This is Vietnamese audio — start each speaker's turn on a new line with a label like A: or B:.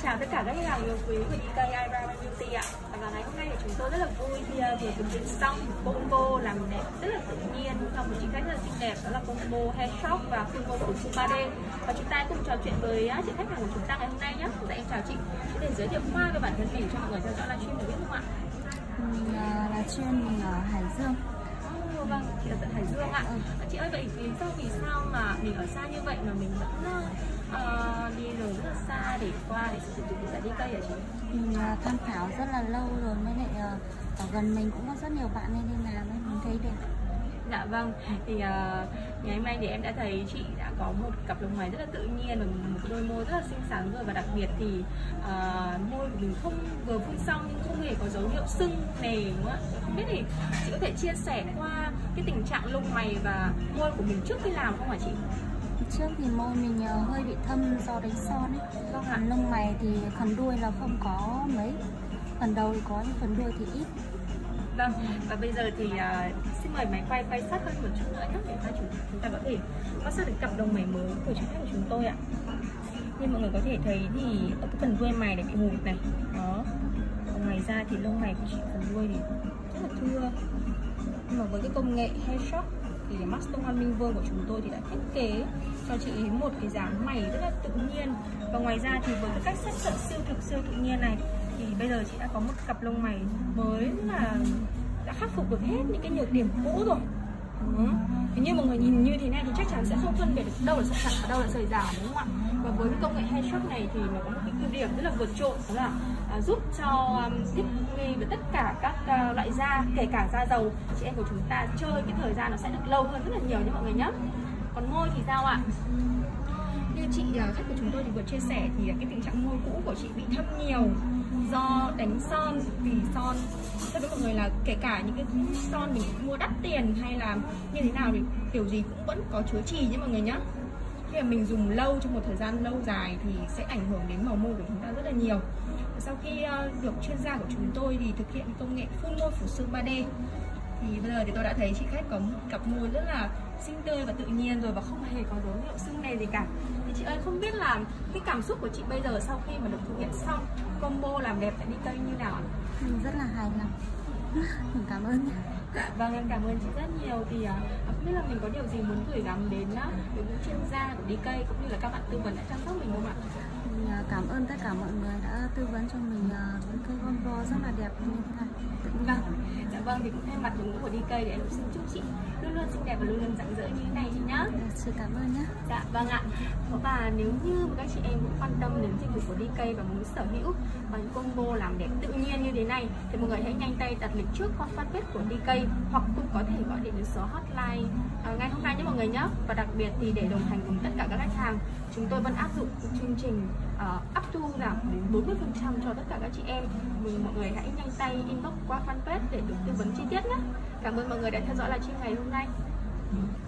A: chào tất cả các khách hàng yêu quý của DK Eyebrow Beauty ạ. Và ngày hôm nay thì chúng tôi rất là vui khi vừa thực hiện xong combo làm đẹp rất là tự nhiên cho một chị khách rất là xinh đẹp, đó là combo hair shop và combo của Full 3D. Và chúng ta cùng trò chuyện với chị khách hàng của chúng ta ngày hôm nay nhé. Dạ, em chào chị. Có thể giới thiệu qua về bản thân mình cho mọi người theo dõi livestream được biết không ạ?
B: Mình là chuyên mình ở Hải Dương.
A: Vâng, chị ở tận Hải Dương ạ. Chị ơi, vậy lý do vì sao mà mình ở xa như vậy mà mình vẫn đi đường rất là xa để qua để sử dụng tại DK hả chị?
B: Mình tham khảo rất là lâu rồi, mới lại ở gần mình cũng có rất nhiều bạn nên đi làm nên mình thấy đẹp.
A: Dạ vâng, thì ngày hôm nay thì em đã thấy chị đã có một cặp lông mày rất là tự nhiên và một đôi môi rất là xinh xắn rồi, và đặc biệt thì môi của mình không vừa phun xong nhưng không hề có dấu hiệu sưng nề đúng không ạ? Không biết thì chị có thể chia sẻ qua cái tình trạng lông mày và môi của mình trước khi làm không hả chị?
B: Trước thì môi mình hơi bị thâm do đánh son ấy.
A: Vâng ạ.
B: Lông mày thì phần đuôi là không có mấy, phần đầu thì có nhưng phần đuôi thì ít.
A: Vâng, và bây giờ thì xin mời máy quay sát hơn một chút nữa nhé để chúng ta có thể quan sát được cặp lông mày mới của chúng của chúng tôi ạ. Như mọi người có thể thấy thì ở cái phần đuôi mày này bị mụt này, đó. Còn ngoài ra thì lông mày của chị phần đuôi thì rất là thưa. Nhưng mà với cái công nghệ hair shop thì Master Hoa Minh Vương của chúng tôi thì đã thiết kế cho chị một cái dáng mày rất là tự nhiên. Và ngoài ra thì với cái cách set cận siêu tự nhiên này thì bây giờ chị đã có một cặp lông mày mới là đã khắc phục được hết những cái nhược điểm cũ rồi. Như mọi người nhìn như thế này thì chắc chắn sẽ không phân biệt được đâu là sợi thật và đâu là sợi giả đúng không ạ? Và với cái công nghệ hair shop này thì nó có một cái ưu điểm rất là vượt trội, đó là giúp cho thích nghi với tất cả các loại da, kể cả da dầu. Chị em của chúng ta chơi cái thời gian nó sẽ được lâu hơn rất là nhiều nha mọi người nhé. Còn môi thì sao ạ? Như chị khách của chúng tôi thì vừa chia sẻ thì cái tình trạng môi cũ của chị bị thâm nhiều do đánh son, vì son. Theo với mọi người là kể cả những cái son mình mua đắt tiền hay là như thế nào thì kiểu gì cũng vẫn có chứa chì nha mọi người nhé. Khi mà mình dùng lâu trong một thời gian lâu dài thì sẽ ảnh hưởng đến màu môi của chúng ta rất là nhiều. Sau khi được chuyên gia của chúng tôi thì thực hiện công nghệ phun môi phủ sương 3D thì bây giờ thì tôi đã thấy chị khách có một cặp môi rất là xinh tươi và tự nhiên rồi, và không hề có dấu hiệu sưng nề gì cả. Thì chị ơi, không biết là cái cảm xúc của chị bây giờ sau khi mà được thực hiện xong combo làm đẹp tại DK như nào ạ?
B: Mình rất là hài lòng. Mình cảm ơn.
A: Dạ, vâng, em cảm ơn chị rất nhiều. Thì không biết là mình có điều gì muốn gửi gắm đến những chuyên gia của DK cũng như là các bạn tư vấn đã chăm sóc mình không ạ?
B: Mình cảm ơn tất cả mọi người đã tư vấn cho mình với cái combo rất là đẹp như thế này.
A: Vâng, dạ vâng, thì cũng thay mặt đội ngũ của DK để em cũng xin chúc chị luôn luôn xinh đẹp và luôn luôn rạng rỡ như thế này chị nhá.
B: Chị cảm ơn nhé.
A: Dạ vâng ạ. Và nếu như các chị em cũng quan tâm đến dịch vụ của DK và muốn sở hữu những combo làm đẹp tự nhiên như thế này thì mọi người hãy nhanh tay đặt lịch trước qua fanpage của DK, hoặc cũng có thể gọi điện đến số hotline ngay hôm nay nhé mọi người nhé. Và đặc biệt thì để đồng hành cùng tất cả các khách hàng, chúng tôi vẫn áp dụng chương trình up to giảm đến 40% cho tất cả các chị em. Mọi người hãy nhanh tay inbox qua fanpage để được tư vấn chi tiết nhé. Cảm ơn mọi người đã theo dõi livestream ngày hôm nay.